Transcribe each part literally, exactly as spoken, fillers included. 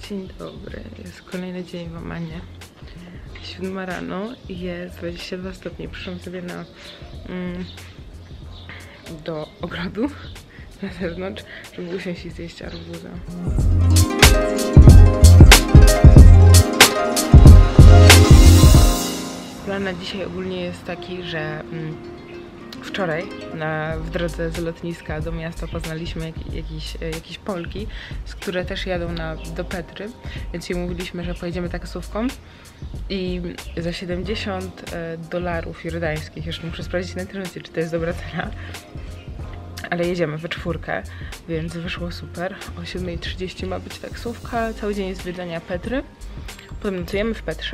Dzień dobry, jest kolejny dzień w Omanie. Siódma rano i jest dwadzieścia dwa stopnie. Przyszłam sobie na mm, do ogrodu na zewnątrz, żeby usiąść i zjeść arbuza. Plan na dzisiaj ogólnie jest taki, że mm, wczoraj na, w drodze z lotniska do miasta poznaliśmy jak, jakieś, jakieś Polki, z które też jadą na, do Petry, więc jej mówiliśmy, że pojedziemy taksówką i za siedemdziesiąt dolarów jordańskich, jeszcze muszę sprawdzić na internecie, czy to jest dobra cena, ale jedziemy we czwórkę, więc wyszło super. O siódma trzydzieści ma być taksówka, cały dzień jest zwiedzania Petry, potem nocujemy w Petrze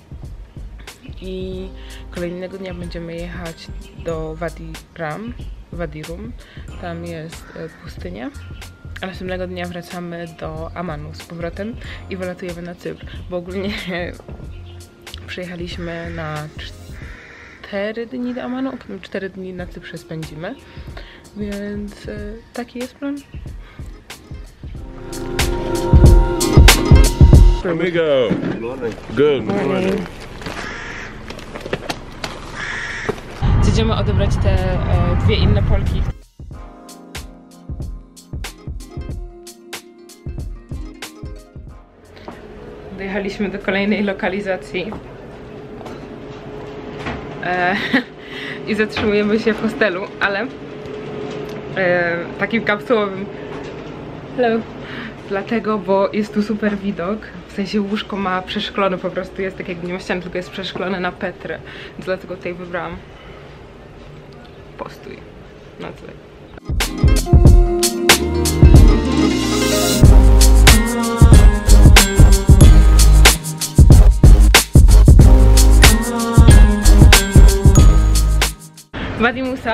i kolejnego dnia będziemy jechać do Wadi Rum, Wadi Rum, tam jest pustynia, a następnego dnia wracamy do Amanu z powrotem i wylatujemy na Cypr, bo ogólnie przyjechaliśmy na cztery dni do Amanu, a potem cztery dni na Cyprze spędzimy, więc taki jest plan. Amigo, good morning. Idziemy odebrać te e, dwie inne Polki. Dojechaliśmy do kolejnej lokalizacji e, i zatrzymujemy się w hostelu, ale e, takim kapsułowym. Hello. Dlatego, bo jest tu super widok, w sensie łóżko ma przeszklone, po prostu jest tak jakby nie ma ścian, tylko jest przeszklone na Petrę, więc dlatego tutaj wybrałam postój na tle. Wadi Musa.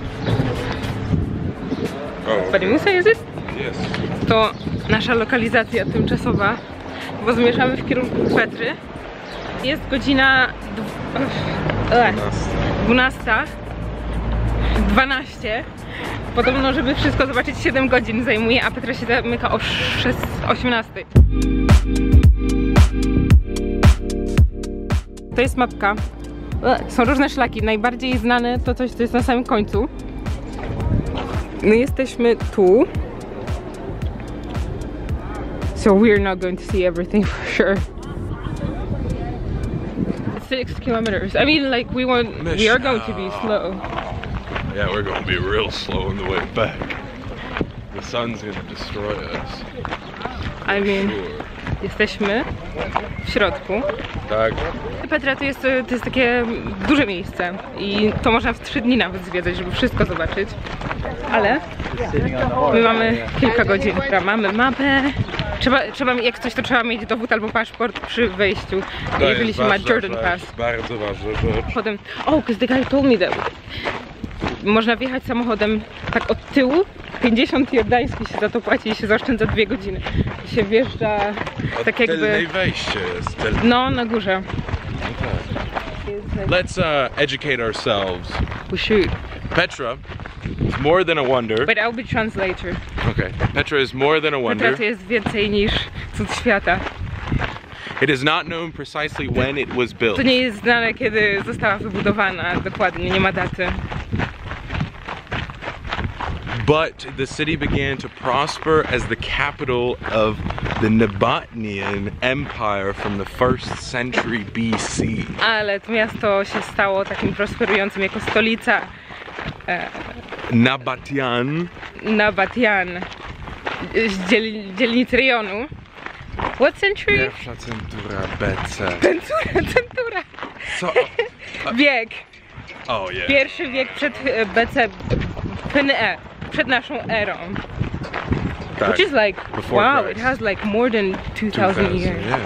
Oh. Wadi Musa jest? Yes. To nasza lokalizacja tymczasowa, bo zmierzamy w kierunku Petry. Jest godzina dwunasta. dwanaście. Podobno, żeby wszystko zobaczyć, siedem godzin zajmuje, a Petra się zamyka o osiemnastej. To jest mapka. Są różne szlaki. Najbardziej znane to coś, co jest na samym końcu. My jesteśmy tu. So we're not going to see everything for sure. Six kilometers. I mean, like we want, we are going to be slow. Yeah, we're going to be real slow on the way back. The sun's going to destroy us. I mean, sure. Jesteśmy w środku. Tak. Petra to jest, to jest takie duże miejsce i to można w trzy dni nawet zwiedzać, żeby wszystko zobaczyć. Ale my mamy kilka godzin, która mamy mapę. Trzeba, trzeba, jak coś, to trzeba mieć dowód albo paszport przy wejściu, To jeżeli się ma Jordan rzecz, Pass. Bardzo ważna rzecz. Potem, oh, because the guy told me that można wjechać samochodem tak od tyłu, pięćdziesiąt jordańskich się za to płaci i się zaoszczędza dwie godziny. I się wjeżdża tak jakby... Tylnej wejście jest. Tyl... No, na górze. Let's uh, educate ourselves. We should. Petra is more than a wonder. But I'll be translator. Okay. Petra is more than a wonder. Petra to jest więcej niż cud świata. It is not known precisely when it was built. To nie jest znane, kiedy została wybudowana dokładnie, nie ma daty. But the city began to prosper as the capital of the Nabatean Empire from the first century B C. Ale to miasto się stało takim prosperującym jako stolica e, Nabatian. Nabatian, z dziel, dzielnicy rejonu. What century? Pierwsza centura B C. Centura, centura. Co? Wiek. Oh yeah. Pierwszy wiek przed B C, P N E, przed naszą erą. Tak. Which is like, Before wow, Christ. it has like more than two thousand years. Yeah.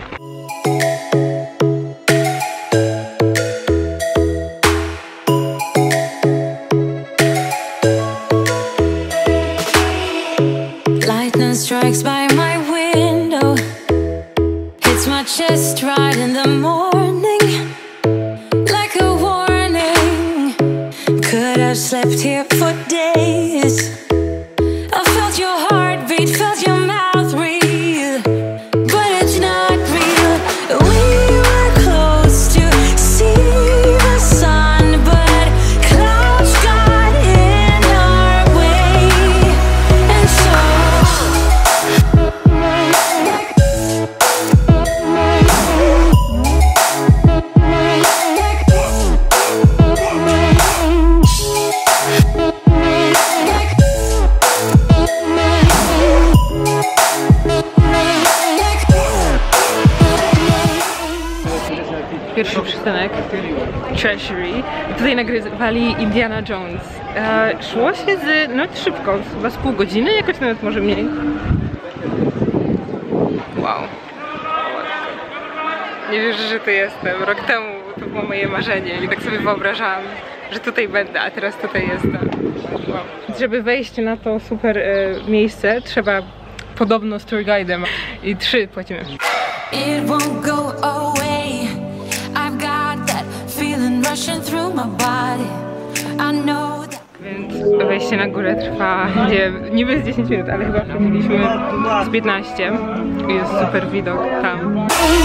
Lightning strikes by my window, hits my chest right in the morning, like a warning. Could have slept here for days. I felt your heartbeat, felt your mouth breathe. pierwszy przystanek, Treasury. I tutaj nagrywali Indiana Jones. E, szło się z, no szybko, chyba z pół godziny, jakoś nawet może mniej. Wow. Nie wierzę, że tu jestem. Rok temu to było moje marzenie i tak sobie wyobrażałam, że tutaj będę, a teraz tutaj jestem. Wow. Żeby wejść na to super e, miejsce, trzeba podobno z tour guide'em i trzy płacimy. It won't go away. I've got that feeling rushing through my body. I know that. Więc wejście na górę trwa, nie wiem, niby z dziesięć minut, ale chyba trafiliśmy z piętnaście. Jest super widok tam.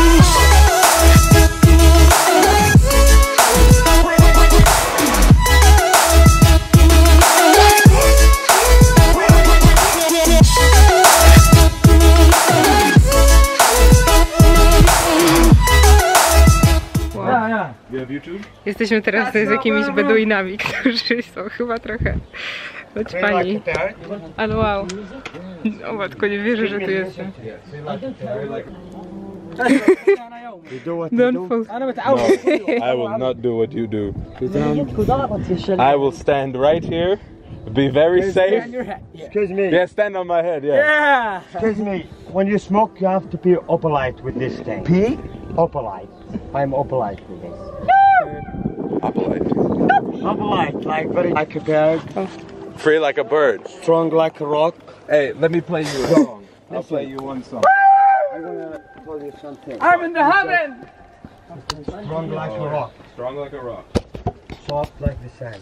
Jesteśmy teraz z jakimiś beduinami, którzy są chyba trochę naćpani. Ale wow. O matko, nie wierzę, że tu jestem. Don't fall. No, I will not do what you do. I will stand right here, be very safe. Excuse me. Yeah, stand on my head, yeah. Yeah. Excuse me. When you smoke, you have to be opalite with this thing. P? Opalite. I'm opalite with this. Opalite. Opalite, like very like a bird, Free like a bird. strong like a rock. Hey, let me play you a song. I'll play you one song. I'm gonna tell you something. I'm in the heaven! Strong like a rock, Strong like a rock. soft like the sand.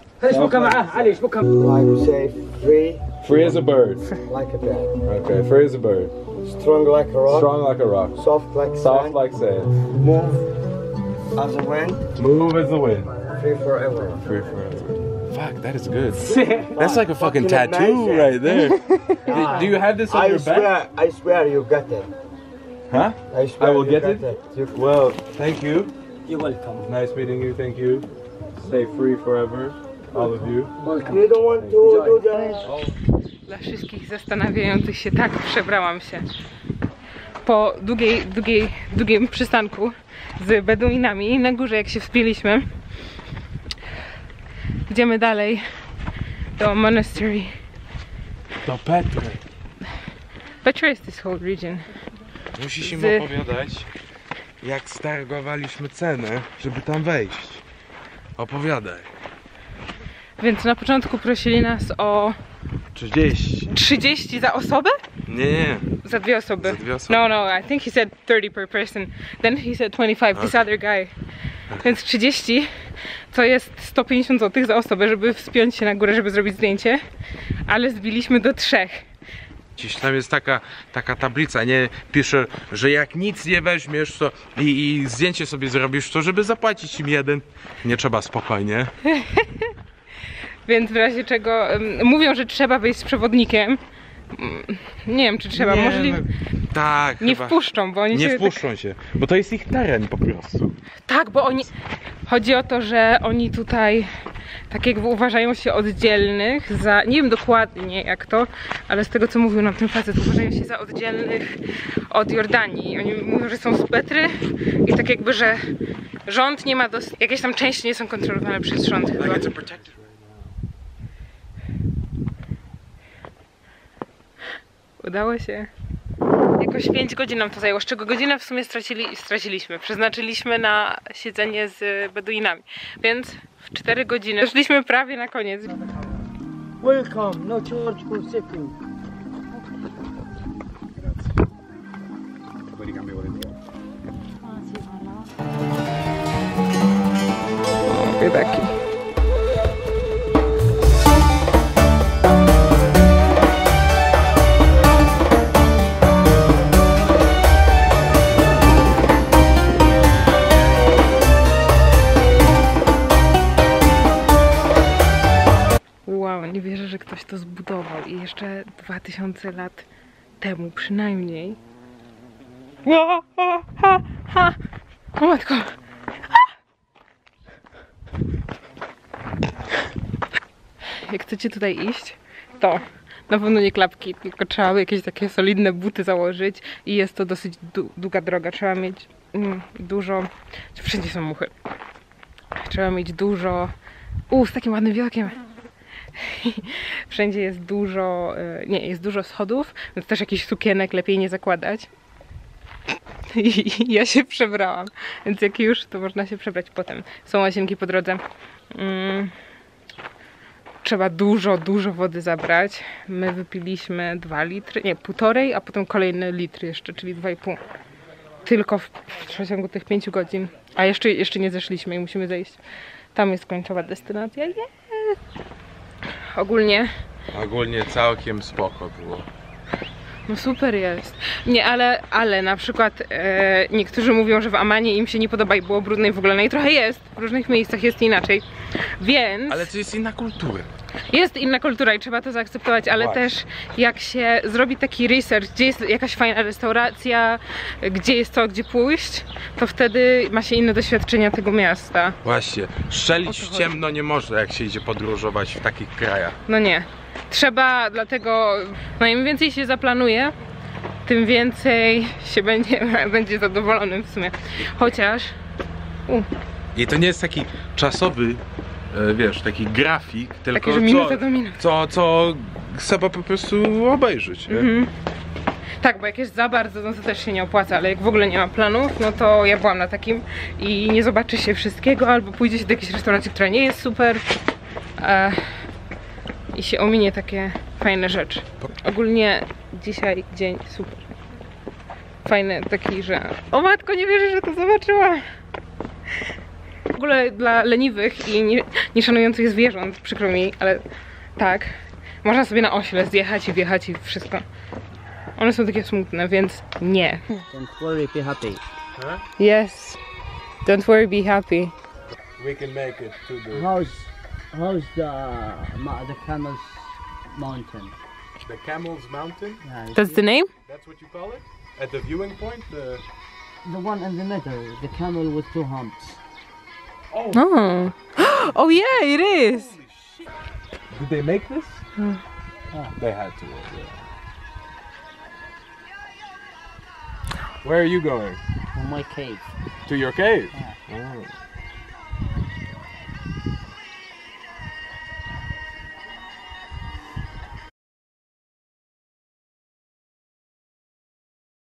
Like say free Free as a bird. like a bird, Okay, free as a bird. strong like a rock, Strong like a rock. soft like Soft sand. like sand. Move as a wind, Move as the wind. free forever. Free forever. Fuck, that is good. That's like a fucking Fucking tattoo amazing. right there. do, do you have this on I your back? swear, I swear you got it. Huh? I swear I will you get got it? You, Well, thank you. you're welcome. Nice meeting you. Thank you. Stay free forever, all of you. You don't want to do that? Dla wszystkich zastanawiających się, tak, przebrałam się. Po długiej, długiej, długim przystanku z beduinami na górze, jak się wspięliśmy, idziemy dalej do monastery. Do Petry. Petra is this whole region. Musisz im Z- opowiadać, jak stargowaliśmy cenę, żeby tam wejść. Opowiadaj. Więc na początku prosili nas o trzydzieści. trzydzieści za osobę? Nie, nie. Za dwie osoby. Za dwie osoby. No, no, I think he said thirty per person. Then he said twenty-five, this other guy. Więc trzydzieści to jest sto pięćdziesiąt złotych za osobę, żeby wspiąć się na górę, żeby zrobić zdjęcie. Ale zbiliśmy do trzech. Gdzieś tam jest taka, taka tablica, nie? Pisze, że jak nic nie weźmiesz to i, i zdjęcie sobie zrobisz, to żeby zapłacić im jeden. Nie trzeba, spokojnie. Więc w razie czego um, mówią, że trzeba wyjść z przewodnikiem. Mm, Nie wiem, czy trzeba. Nie, Możliwe. no, tak, Nie chyba. wpuszczą, bo oni Nie się wpuszczą się, bo to jest ich teren po prostu. Tak, bo oni... Chodzi o to, że oni tutaj tak jakby uważają się oddzielnych za... Nie wiem dokładnie jak to, ale z tego co mówił nam ten facet, uważają się za oddzielnych od Jordanii. Oni mówią, że są z Petry i tak jakby, że rząd nie ma dos... Jakieś tam części nie są kontrolowane przez rząd chyba. Udało się. Jakoś pięć godzin nam to zajęło, z czego godzinę w sumie stracili, straciliśmy. Przeznaczyliśmy na siedzenie z beduinami. Więc w cztery godziny doszliśmy prawie na koniec. Welcome, no charge for sitting. Biedaki. Wow, nie wierzę, że ktoś to zbudował i jeszcze dwa tysiące lat temu przynajmniej. Ło, o, ha, ha. O matko. Jak chcecie tutaj iść, to na pewno nie klapki, tylko trzeba jakieś takie solidne buty założyć i jest to dosyć długa droga. Trzeba mieć mm, dużo... Wszędzie są muchy. Trzeba mieć dużo... U, z takim ładnym widokiem. Wszędzie jest dużo... Nie, jest dużo schodów, więc też jakichś sukienek lepiej nie zakładać. I ja się przebrałam, więc jak już, to można się przebrać potem. Są łazienki po drodze. Mm. Trzeba dużo, dużo wody zabrać. My wypiliśmy dwa litry, nie, półtorej, a potem kolejny litr jeszcze, czyli dwa i pół. Tylko w, w przeciągu tych pięciu godzin. A jeszcze, jeszcze nie zeszliśmy i musimy zejść. Tam jest końcowa destynacja. Yeah. Ogólnie... Ogólnie całkiem spoko było. No super jest. Nie, ale, ale na przykład e, niektórzy mówią, że w Amanie im się nie podoba i było brudno i w ogóle. No i trochę jest. W różnych miejscach jest inaczej. Więc... Ale to jest inna kultura. Jest inna kultura i trzeba to zaakceptować, ale Właśnie. też jak się zrobi taki research, gdzie jest jakaś fajna restauracja, gdzie jest to, gdzie pójść, to wtedy ma się inne doświadczenia tego miasta. Właśnie, O strzelić co w chodzi? ciemno nie można, jak się idzie podróżować w takich krajach. No nie. Trzeba, dlatego, no im więcej się zaplanuje, tym więcej się będzie, będzie zadowolonym w sumie. Chociaż... U, I to nie jest taki czasowy, e, wiesz, taki grafik, tylko takie, że minuta do minuty. co, co trzeba po prostu obejrzeć, nie? Mhm. Tak, bo jak jest za bardzo, no to też się nie opłaca, ale jak w ogóle nie ma planów, no to ja byłam na takim i nie zobaczy się wszystkiego, albo pójdzie się do jakiejś restauracji, która nie jest super e, i się ominie takie fajne rzeczy. Ogólnie dzisiaj dzień super. Fajny taki, że o matko, nie wierzę, że to zobaczyłam. W ogóle dla leniwych i nie, nieszanujących zwierząt, przykro mi, ale tak, można sobie na ośle zjechać i wjechać i wszystko. One są takie smutne, więc nie. Don't worry, be happy. Yes. Don't worry, be happy. We can make it to the, How's how's the ma- the camel's mountain? the Camel's Mountain. Yeah, you That's see? the name? That's what you call it? At the viewing point? The... The one in the middle, the camel with two humps. Oh. Oh yeah, it is. Did they make this? Hmm. Ah. They had to. Yeah. Where are you going? In my cave. To your cave? Yeah. Oh.